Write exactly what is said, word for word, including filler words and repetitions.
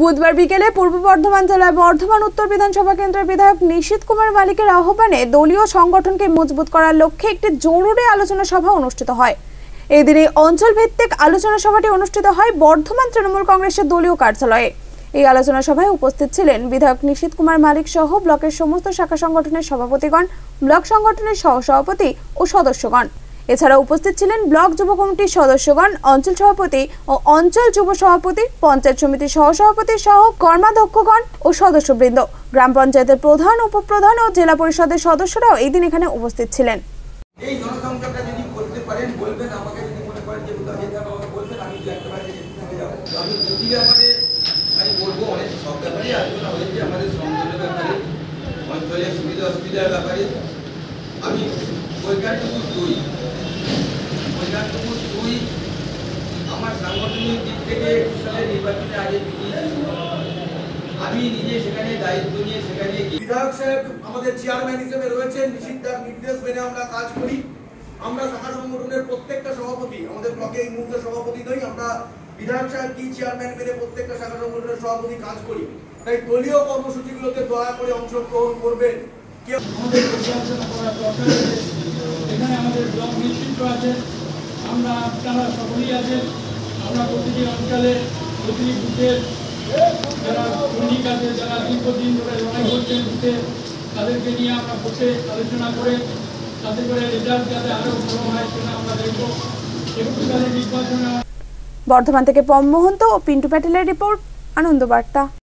বুধবার বিকেলে পূর্ব বর্ধমান জেলার বর্ধমান উত্তর বিধানসভা কেন্দ্রের বিধায়ক নিশীথ কুমার মালিকের আহ্বানে দলীয় সংগঠনকে মজবুত করার লক্ষ্যে একটি জরুরি আলোচনা সভা অনুষ্ঠিত হয়। এই দিনে অঞ্চল ভিত্তিক আলোচনা সভাটি অনুষ্ঠিত হয় বর্ধমান তৃণমূল কংগ্রেসের দলীয় কার্যালয়ে। এই আলোচনা সভায় উপস্থিত ছিলেন বিধায়ক নিশীথ কুমার মালিক সহ ব্লকের সমস্ত শাখা সংগঠনের সভাপতিগণ, ব্লক সংগঠনের সহসভাপতি ও সদস্যগণ। এছাড়া উপস্থিত ছিলেন ব্লক যুব কমিটির সদস্যগণ, অঞ্চল সভাপতি ও অঞ্চল যুব সভাপতি, পঞ্চায়েত সমিতির সহসভাপতি সহ কর্মাধ্যক্ষগণ ও সদস্যবৃন্দ, গ্রাম পঞ্চায়েতের প্রধান, উপপ্রধান ও জেলা পরিষদের সদস্যরাও এই দিন এখানে উপস্থিত ছিলেন। এই জনসংখ্যাটা যদি করতে পারেন বলবেন, আমাকে যদি মনে করেন যে কোথাও যেতে হবে বলবেন, আমি যে একেবারে থেকে যাবো। আমি যদি ব্যাপারে আমি বলবো, অনেক সব ব্যাপারে আলোচনা হয়েছে, আমাদের সংগঠনের ব্যাপারে, অঞ্চলের সুবিধা অসুবিধার ব্যাপারে। আমি বৈজ্ঞানিক দুই বৈজ্ঞানিক দুই আমার সাংগঠনিক দিক থেকে একুশ সালের নির্বাচনে আগে আমি নিজে সেখানে দায়িত্ব নিয়ে সেখানে বিধায়ক সাহেব আমাদের চেয়ারম্যান হিসেবে রয়েছেন। নিষিদ্ধার নির্দেশ মেনে আমরা কাজ করি। আমরা শাখা সংগঠনের প্রত্যেকটা সভাপতি, আমাদের ব্লকে এই মুহূর্তে সভাপতি নই, আমরা বিধায়ক সাহেব কি চেয়ারম্যান মেনে প্রত্যেকটা শাখা সংগঠনের সভাপতি কাজ করি। তাই দলীয় কর্মসূচিগুলোতে দয়া করে অংশগ্রহণ করবেন। আমাদের পরিচালনা করার দরকার আছে। এখানে আমাদের ব্লক নেতৃত্ব আছে, আমরা আপনারা সকলেই আছেন। আমরা প্রতিটি অঞ্চলে প্রতিটি বুথের যারা সৈনিক আছে, যারা দীর্ঘদিন ধরে লড়াই করছেন বুথে, তাদেরকে নিয়ে আমরা বসে আলোচনা করে তাতে করে রেজাল্ট যাতে আরো ভালো হয় সেটা আমরা দেখবো। একুশ সালের নির্বাচনে বর্ধমান থেকে পম মহন্ত ও পিন্টু প্যাটেলের রিপোর্ট, আনন্দ বার্তা।